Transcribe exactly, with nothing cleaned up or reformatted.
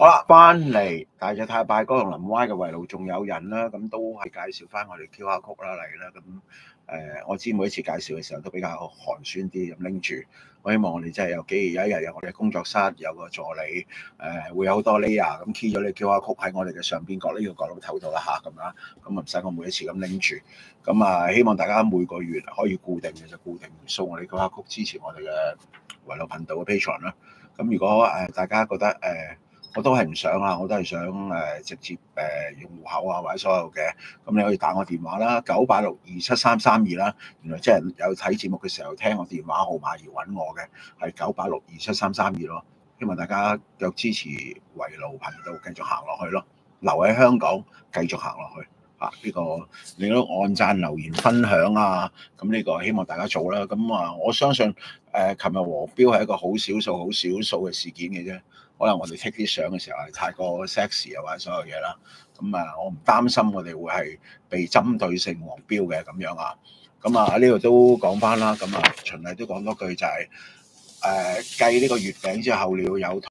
好啦，翻嚟大隻太拜哥同林歪嘅圍爐仲有人啦，咁都係介紹翻我哋 Q R Code 啦嚟啦，咁誒、呃、我知每一次介紹嘅時候都比較寒酸啲咁拎住，我希望我哋真係有機有一日有我哋工作室有個助理誒、呃、會有好多 layer 咁 key 咗你 Q R Code 喺我哋嘅上邊角呢個角落頭度啦嚇咁啦，咁啊唔使我每一次咁拎住，咁啊希望大家每個月可以固定嘅就固定掃我哋 Q R Code 支持我哋嘅圍爐頻道嘅 Patreon 啦，咁如果誒大家覺得誒，呃我都係唔想啊！我都係想誒直接誒用戶口啊，或者所有嘅，咁你可以打我電話啦，九八六二七三三二啦。原來即係有睇節目嘅時候聽我電話號碼而揾我嘅，係九八六二七三三二咯。希望大家繼續支持圍爐頻道，繼續行落去咯。留喺香港，繼續行落去啊！呢、這個你都按讚、留言、分享啊！咁呢個希望大家做啦。咁啊，我相信誒，琴日黃標係一個好少數、好少數嘅事件嘅啫。可能我哋 take 啲相嘅時候係太過 sexy 啊，或者所有嘢啦。咁啊，我唔擔心我哋會係被針對性黃標嘅咁樣啊。咁啊，呢度都講翻啦。咁啊，循例都講多句就係、是、誒、呃、繼呢個月餅之後了有。